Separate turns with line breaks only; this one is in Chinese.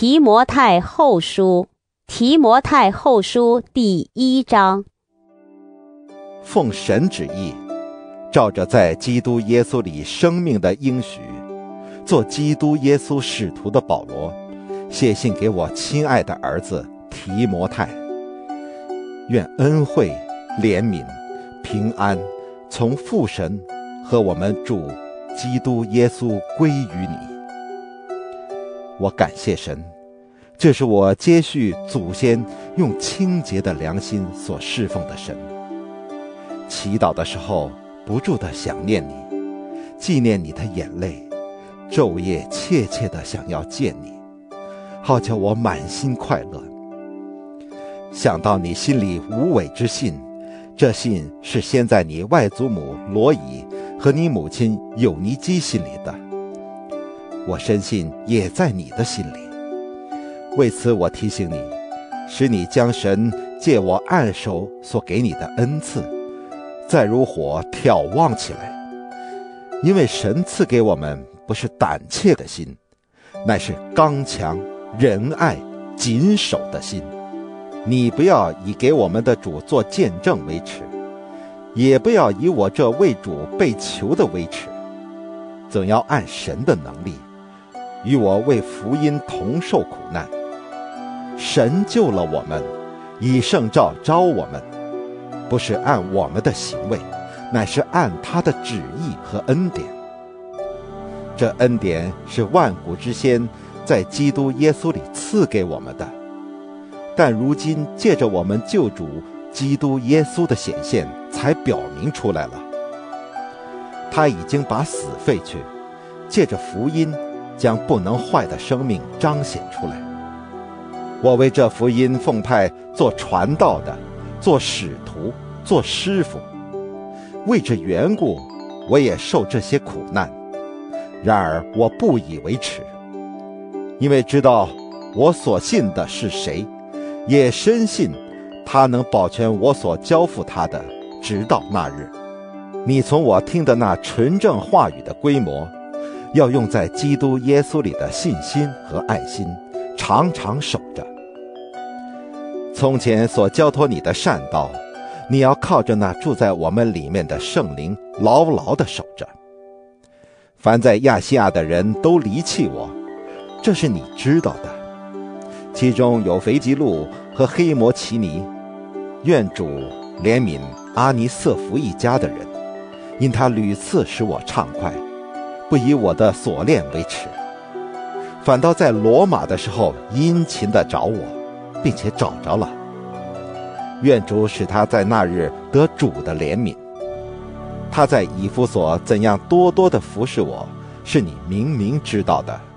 提摩太后书第1章。
奉神旨意，照着在基督耶稣里生命的应许，做基督耶稣使徒的保罗，写信给我亲爱的儿子提摩太。愿恩惠、怜悯、平安从父神和我们主基督耶稣归于你。我感谢神，这是我接续祖先用清洁的良心所侍奉的神。祈祷的时候不住地想念你，纪念你的眼泪，昼夜切切地想要见你，好叫我满心快乐。想到你心里无伪之信，这信是先在你外祖母罗以和你母亲友尼基心里的，我深信也在你的心里。为此我提醒你，使你将神借我按手所给你的恩赐再如火挑旺起来。因为神赐给我们不是胆怯的心，乃是刚强、仁爱、谨守的心。你不要以给我们的主做见证为耻，也不要以我这为主被囚的为耻，总要按神的能力，与我为福音同受苦难。神救了我们，以圣召召我们，不是按我们的行为，乃是按他的旨意和恩典。这恩典是万古之先在基督耶稣里赐给我们的，但如今借着我们救主基督耶稣的显现才表明出来了。他已经把死废去，借着福音将不能坏的生命彰显出来。我为这福音奉派做传道的，做使徒，做师傅，为这缘故我也受这些苦难。然而我不以为耻，因为知道我所信的是谁，也深信他能保全我所交付他的，直到那日。你从我听的那纯正话语的规模，要用在基督耶稣里的信心和爱心，常常守着。从前所交托你的善道，你要靠着那住在我们里面的圣灵牢牢地守着。凡在亚细亚的人都离弃我，这是你知道的，其中有腓吉路和黑摩奇尼。愿主怜悯阿尼瑟弗一家的人，因他屡次使我畅快，不以我的所恋为耻，反倒在罗马的时候殷勤地找我，并且找着了。愿主使他在那日得主的怜悯。他在以弗所怎样多多地服侍我，是你明明知道的。